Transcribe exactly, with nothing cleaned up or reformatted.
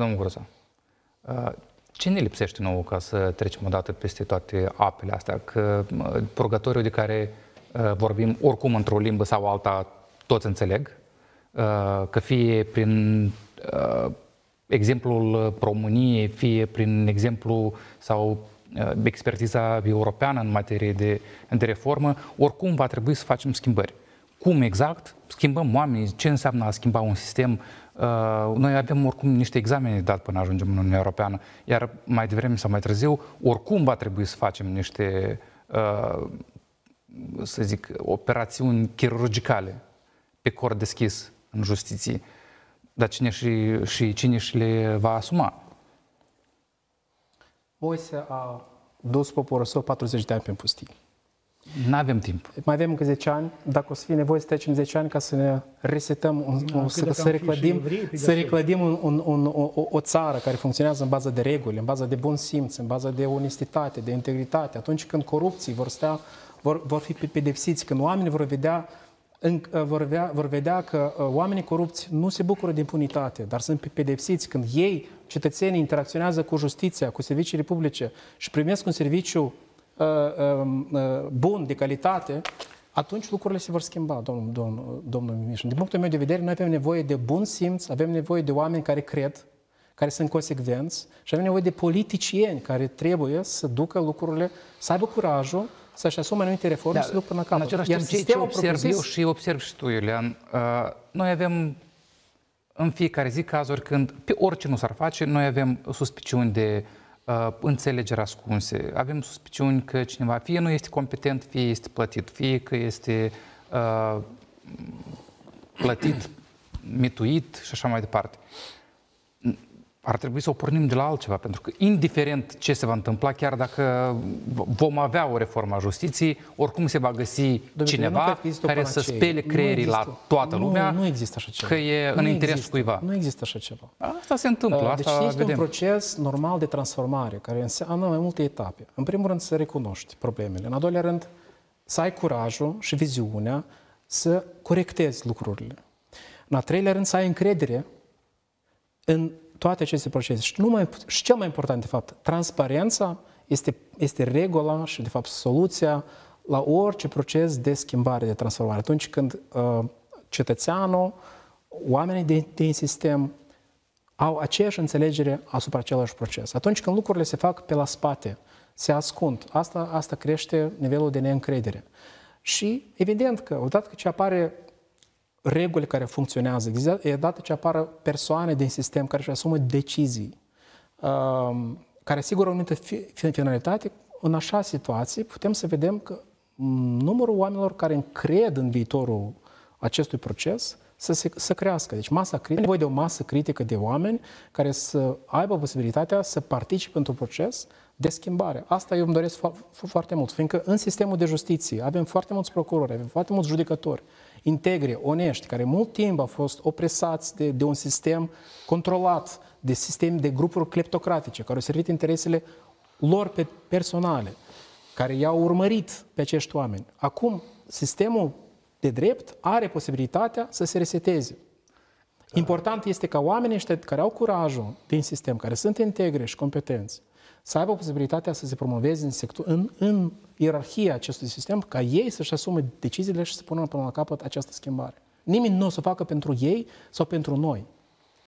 Domnul Groza, ce ne lipsește nouă ca să trecem odată peste toate apele astea? Că purgatoriul de care vorbim oricum într-o limbă sau alta toți înțeleg, că fie prin exemplul României, fie prin exemplu sau expertiza europeană în materie de, de reformă, oricum va trebui să facem schimbări. Cum exact? Schimbăm oamenii? Ce înseamnă a schimba un sistem? Noi avem oricum niște examene de dat până ajungem în Uniunea Europeană, iar mai devreme sau mai târziu, oricum va trebui să facem niște, să zic, operațiuni chirurgicale pe cor deschis în justiție. Dar cine și, și cine și le va asuma? Moise a dus poporul său patruzeci de ani pe pustie. Nu avem timp. Mai avem încă zece ani, dacă o să fie nevoie să trecem zece ani ca să ne resetăm, un, da, un, să, să reclădim, să reclădim un, un, un, o, o țară care funcționează în bază de reguli, în bază de bun simț, în bază de onestitate, de integritate. Atunci când corupții vor, stea, vor, vor fi pedepsiți, când oamenii vor vedea, în, vor, vedea, vor vedea că oamenii corupți nu se bucură de impunitate, dar sunt pedepsiți, când ei, cetățenii, interacționează cu justiția, cu serviciile publice și primesc un serviciu bun, de calitate, atunci lucrurile se vor schimba, domnul, domnul, domnul Mișan. Din punctul meu de vedere, noi avem nevoie de bun simț, avem nevoie de oameni care cred, care sunt consecvenți și avem nevoie de politicieni care trebuie să ducă lucrurile, să aibă curajul să-și asume anumite reforme și să ducă până la capăt. În același timp, ce observ eu și observ și tu, Iulian, noi avem în fiecare zi cazuri când, pe orice nu s-ar face, noi avem suspiciuni de Uh, înțelegeri ascunse. Avem suspiciuni că cineva fie nu este competent, fie este plătit, fie că este uh, plătit, mituit și așa mai departe. Ar trebui să o pornim de la altceva, pentru că indiferent ce se va întâmpla, chiar dacă vom avea o reformă a justiției, oricum se va găsi Domnule, cineva care să spele creierii la toată nu, lumea, nu există așa ceva. că e nu în interesul există, cuiva. Nu există așa ceva. Asta se întâmplă, asta deci este vedem. un proces normal de transformare, care înseamnă mai multe etape. În primul rând să recunoști problemele. În al doilea rând să ai curajul și viziunea să corectezi lucrurile. În al treilea rând să ai încredere în toate aceste procese. Și, numai, și cel mai important, de fapt, transparența este, este regula și, de fapt, soluția la orice proces de schimbare, de transformare. Atunci când uh, cetățeanul, oamenii din, din sistem au aceeași înțelegere asupra același proces. Atunci când lucrurile se fac pe la spate, se ascund, asta, asta crește nivelul de neîncredere. Și, evident că, odată ce apare reguli care funcționează, e dată ce apară persoane din sistem care își asumă decizii, care asigură o anumită finalitate, în așa situație putem să vedem că numărul oamenilor care încred în viitorul acestui proces să, se, să crească. Deci masa critică, nevoie de o masă critică de oameni care să aibă posibilitatea să participe într-un proces de schimbare. Asta eu îmi doresc fo- foarte mult, fiindcă în sistemul de justiție avem foarte mulți procurori, avem foarte mulți judecători integri, onești, care mult timp au fost opresați de, de un sistem controlat, de sistem de grupuri cleptocratice, care au servit interesele lor pe personale, care i-au urmărit pe acești oameni. Acum, sistemul de drept are posibilitatea să se reseteze. Important este ca oamenii ăștia care au curajul din sistem, care sunt integri și competenți, să aibă posibilitatea să se promoveze în, sector, în, în ierarhia acestui sistem, ca ei să-și asume deciziile și să pună până la capăt această schimbare. Nimeni nu o să o facă pentru ei sau pentru noi.